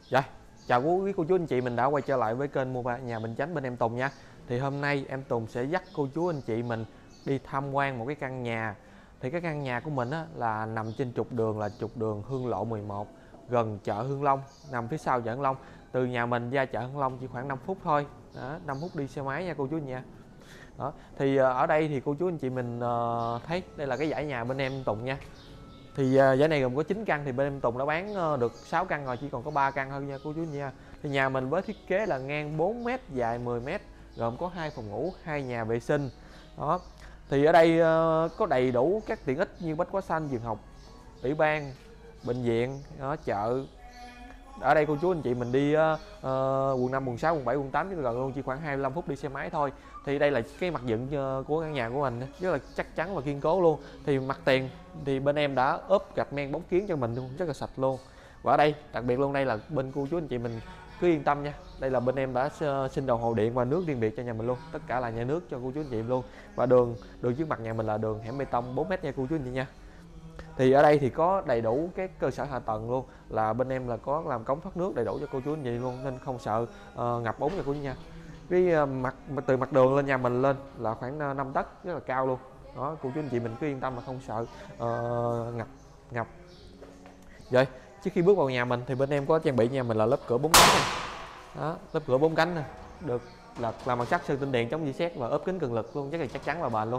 Rồi, chào quý cô chú anh chị, mình đã quay trở lại với kênh mua nhà Bình Chánh bên em Tùng nha. Thì hôm nay em Tùng sẽ dắt cô chú anh chị mình đi tham quan một cái căn nhà. Thì cái căn nhà của mình á, là nằm trên trục đường là trục đường Hương Lộ 11, gần chợ Hương Long, nằm phía sau chợ Hương Long. Từ nhà mình ra chợ Hương Long chỉ khoảng 5 phút thôi. Đó, 5 phút đi xe máy nha cô chú anh nha. Đó, thì ở đây thì cô chú anh chị mình thấy đây là cái dãy nhà bên em Tùng nha. Thì dãy này gồm có 9 căn, thì bên em Tùng đã bán được 6 căn rồi, chỉ còn có 3 căn thôi nha cô chú nha. Thì nhà mình với thiết kế là ngang 4m, dài 10m, gồm có 2 phòng ngủ, 2 nhà vệ sinh. Đó. Thì ở đây có đầy đủ các tiện ích như bách hóa xanh, trường học, ủy ban, bệnh viện, chợ. Ở đây cô chú anh chị mình đi quận 5, quận 6, quận 7, quận 8 chứ gần luôn, chỉ khoảng 25 phút đi xe máy thôi. Thì đây là cái mặt dựng của căn nhà của mình rất là chắc chắn và kiên cố luôn. Thì mặt tiền thì bên em đã ốp gạch men bóng kiến cho mình luôn, rất là sạch luôn. Và ở đây đặc biệt luôn, đây là bên cô chú anh chị mình cứ yên tâm nha, đây là bên em đã xin đầu hồ điện và nước riêng biệt cho nhà mình luôn, tất cả là nhà nước cho cô chú anh chị luôn. Và đường trước mặt nhà mình là đường hẻm bê tông 4m nha cô chú anh chị nha. Thì ở đây thì có đầy đủ cái cơ sở hạ tầng luôn, là bên em là có làm cống thoát nước đầy đủ cho cô chú anh chị luôn, nên không sợ ngập úng nha cô chú nha. Cái từ mặt đường lên nhà mình lên là khoảng 5 tấc, rất là cao luôn. Đó, cô chú anh chị mình cứ yên tâm là không sợ ngập. Rồi trước khi bước vào nhà mình thì bên em có trang bị nhà mình là lớp cửa 4 cánh này. Đó, lớp cửa 4 cánh này được làm bằng sắt sơn tĩnh điện, chống rỉ sét và ốp kính cường lực luôn, rất là chắc chắn và bền luôn.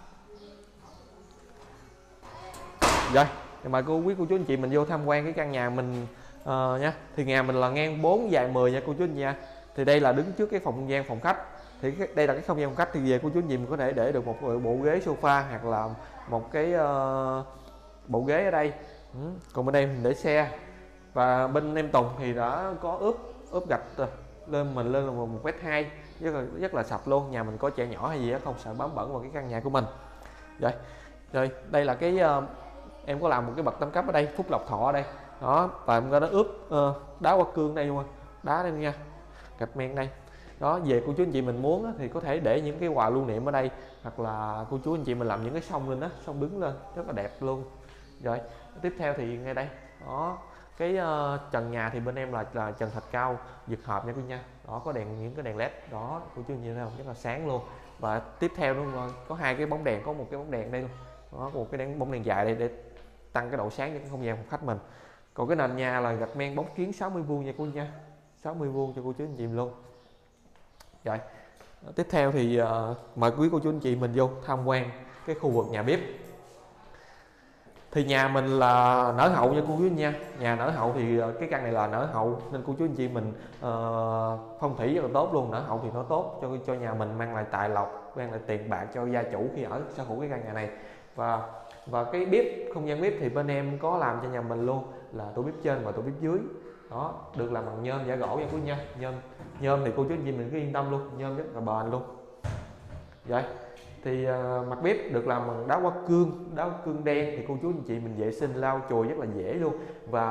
Rồi, thì mời quý cô chú anh chị mình vô tham quan cái căn nhà mình nha. Thì nhà mình là ngang 4 dài 10 nha cô chú anh chị nha. Thì đây là đứng trước cái phòng khách. Thì đây là cái không gian phòng khách, thì về cô chú anh chị mình có thể để được một bộ ghế sofa hoặc là một cái bộ ghế ở đây. Còn bên đây mình để xe. Và bên em Tùng thì đã có ướp gạch lên là 1m2, rất là sạch luôn. Nhà mình có trẻ nhỏ hay gì đó không sợ bám bẩn vào cái căn nhà của mình. Rồi đây là cái em có làm một cái bậc tam cấp ở đây, Phúc Lộc Thọ ở đây. Đó, và em có nó ướp đá hoa cương đây luôn, đá đây nha, gạch men đây. Đó, về cô chú anh chị mình muốn thì có thể để những cái quà lưu niệm ở đây, hoặc là cô chú anh chị mình làm những cái sông lên đó, sông đứng lên rất là đẹp luôn. Rồi tiếp theo thì ngay đây đó, cái trần nhà thì bên em là trần thạch cao giật hợp nha cô nha. Đó, có những cái đèn led đó, cô chú anh chị thấy không, rất là sáng luôn. Và tiếp theo luôn có hai cái bóng đèn, có một cái bóng đèn đây luôn. Đó, một cái bóng đèn dài đây để tăng cái độ sáng cho cái không gian phòng khách mình. Còn cái nền nhà là gạch men bóng kiến 60 vuông nha cô nha, 60 vuông cho cô chú anh chị luôn. Rồi tiếp theo thì mời quý cô chú anh chị mình vô tham quan cái khu vực nhà bếp. Thì nhà mình là nở hậu nha cô chú anh nha. Nhà nở hậu thì cái căn này là nở hậu nên cô chú anh chị mình phong thủy rất là tốt luôn. Nở hậu thì nó tốt cho nhà mình, mang lại tài lộc, mang lại tiền bạc cho gia chủ khi ở sở hữu cái căn nhà này. Và cái bếp, không gian bếp thì bên em có làm cho nhà mình luôn, là tủ bếp trên và tủ bếp dưới. Đó, được làm bằng nhôm giả gỗ nha cô nha. Nhôm thì cô chú anh chị mình cứ yên tâm luôn, nhôm rất là bền luôn. Vậy thì mặt bếp được làm bằng đá hoa cương đen, thì cô chú anh chị mình vệ sinh lau chùi rất là dễ luôn. Và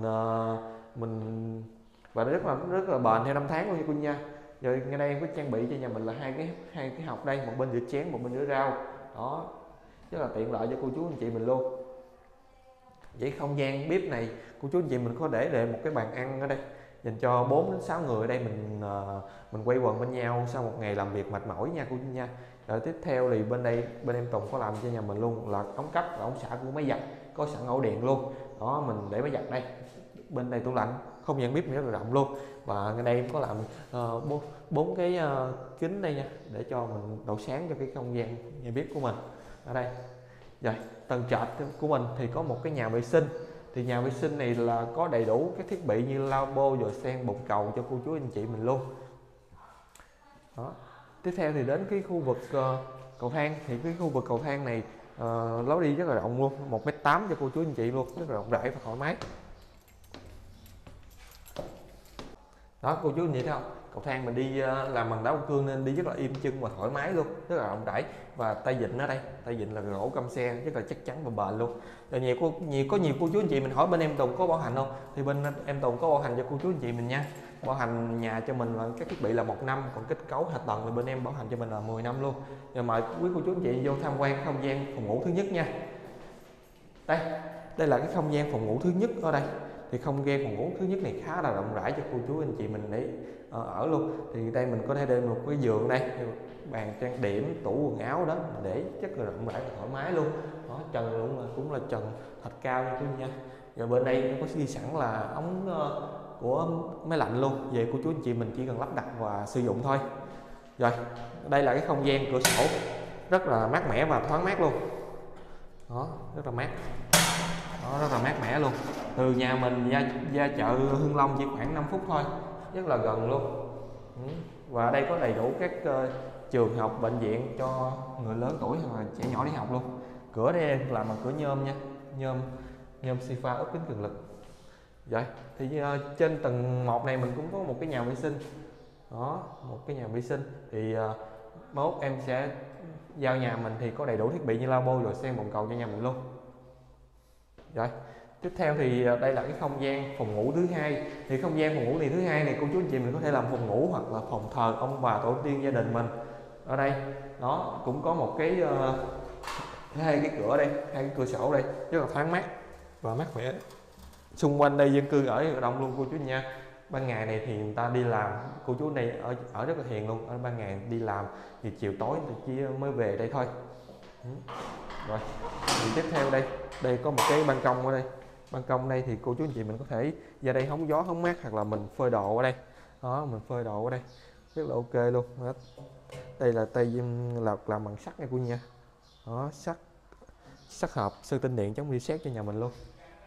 và nó rất là bền theo năm tháng luôn nha cô nha. Rồi ngay đây em có trang bị cho nhà mình là hai cái hộc đây, một bên rửa chén, một bên rửa rau. Đó, rất là tiện lợi cho cô chú anh chị mình luôn. Vậy không gian bếp này cô chú anh chị mình có để một cái bàn ăn ở đây dành cho 4 đến 6 người ở đây, mình quay quần bên nhau sau một ngày làm việc mệt mỏi nha cô chú nha. Rồi tiếp theo thì bên em Tùng có làm cho nhà mình luôn là ống cấp và ống xả của máy giặt, có sẵn ổ điện luôn. Đó, mình để máy giặt đây, bên đây tủ lạnh, không gian bếp rất là rộng luôn. Và ngay đây em có làm 4 cái kính đây nha, để cho mình độ sáng cho cái không gian nhà bếp của mình ở đây. Rồi tầng trệt của mình thì có một cái nhà vệ sinh. Thì nhà vệ sinh này là có đầy đủ các thiết bị như lavabo, rồi sen, bồn cầu cho cô chú anh chị mình luôn. Đó. Tiếp theo thì đến cái khu vực cầu thang. Thì cái khu vực cầu thang này lối đi rất là rộng luôn, 1m8 cho cô chú anh chị luôn, rất là rộng rãi và thoải mái. Đó, cô chú anh chị thấy không, cầu thang mình đi làm bằng đá hoa cương nên đi rất là im chân và thoải mái luôn, rất là rộng rãi. Và tay vịn ở đây, tay vịn là gỗ căm xe, rất là chắc chắn và bền luôn. Rồi có nhiều cô chú anh chị mình hỏi bên em Tùng có bảo hành không, thì bên em Tùng có bảo hành cho cô chú anh chị mình nha. Bảo hành nhà cho mình là các thiết bị là 1 năm, còn kết cấu hạ tầng thì bên em bảo hành cho mình là 10 năm luôn. Rồi mời quý cô chú anh chị vô tham quan không gian phòng ngủ thứ nhất nha. Đây là cái không gian phòng ngủ thứ nhất ở đây. Thì không gian phòng ngủ thứ nhất này khá là rộng rãi cho cô chú anh chị mình để ở luôn. Thì đây mình có thể để một cái giường đây, bàn trang điểm, tủ quần áo đó để rất là rộng rãi và thoải mái luôn. Đó, trần cũng là trần thạch cao nha cô nha. Rồi bên đây nó có ghi sẵn là ống của máy lạnh luôn, về cô chú anh chị mình chỉ cần lắp đặt và sử dụng thôi. Rồi đây là cái không gian cửa sổ rất là mát mẻ và thoáng mát luôn. Đó, rất là mát. Đó, rất là mát mẻ luôn. Từ nhà mình ra chợ Hưng Long chỉ khoảng 5 phút thôi, rất là gần luôn. Và đây có đầy đủ các trường học, bệnh viện cho người lớn tuổi hoặc là trẻ nhỏ đi học luôn. Cửa đây làm bằng cửa nhôm nha, nhôm Sifa ốp kính cường lực. Rồi thì trên tầng 1 này mình cũng có một cái nhà vệ sinh. Đó, một cái nhà vệ sinh thì mốt em sẽ giao nhà mình thì có đầy đủ thiết bị như lavabo rồi sen bồn cầu cho nhà mình luôn. Rồi tiếp theo thì đây là cái không gian phòng ngủ thứ hai. Thì không gian phòng ngủ này thứ hai này cô chú anh chị mình có thể làm phòng ngủ hoặc là phòng thờ ông bà tổ tiên gia đình mình. Ở đây nó cũng có một cái hai cái cửa đây, hai cái cửa sổ đây rất là thoáng mát và mát mẻ. Xung quanh đây dân cư ở đông luôn cô chú nha. Ban ngày này thì người ta đi làm, cô chú đây ở rất là hiền luôn. Ở ban ngày đi làm thì chiều tối thì chỉ mới về đây thôi. Rồi thì tiếp theo đây có một cái ban công ở đây. Ban công đây thì cô chú anh chị mình có thể ra đây hóng gió hóng mát hoặc là mình phơi đồ ở đây. Đó, mình phơi đồ ở đây rất là ok luôn. Đây là tay làm bằng sắt nha cô nha. Đó, sắt hợp sơn tinh điện chống reset cho nhà mình luôn.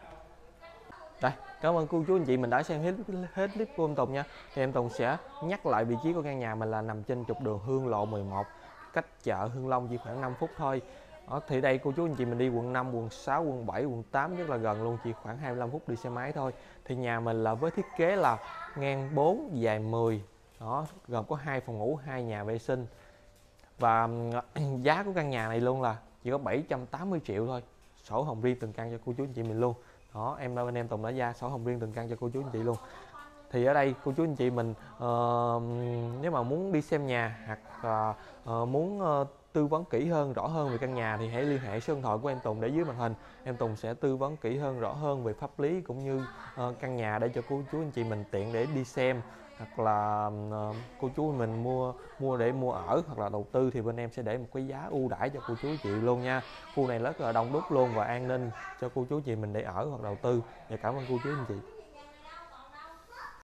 Đây, cảm ơn cô chú anh chị mình đã xem hết clip của em Tùng nha. Thì em Tùng sẽ nhắc lại vị trí của căn nhà mình là nằm trên trục đường Hương Lộ 11, cách chợ Hưng Long chỉ khoảng 5 phút thôi. Đó, thì đây cô chú anh chị mình đi quận 5, quận 6, quận 7, quận 8 rất là gần luôn, chỉ khoảng 25 phút đi xe máy thôi. Thì nhà mình là với thiết kế là ngang 4 dài 10. Đó, gồm có 2 phòng ngủ, 2 nhà vệ sinh. Và giá của căn nhà này luôn là chỉ có 780 triệu thôi. Sổ hồng riêng từng căn cho cô chú anh chị mình luôn. Đó, bên em Tùng đã ra sổ hồng riêng từng căn cho cô chú anh chị luôn. Thì ở đây cô chú anh chị mình nếu mà muốn đi xem nhà hoặc là muốn tư vấn kỹ hơn, rõ hơn về căn nhà thì hãy liên hệ số điện thoại của em Tùng để dưới màn hình. Em Tùng sẽ tư vấn kỹ hơn, rõ hơn về pháp lý cũng như căn nhà để cho cô chú anh chị mình tiện để đi xem, hoặc là cô chú mình mua ở hoặc là đầu tư thì bên em sẽ để một cái giá ưu đãi cho cô chú anh chị luôn nha. Khu này rất là đông đúc luôn và an ninh cho cô chú anh chị mình để ở hoặc đầu tư. Và cảm ơn cô chú anh chị.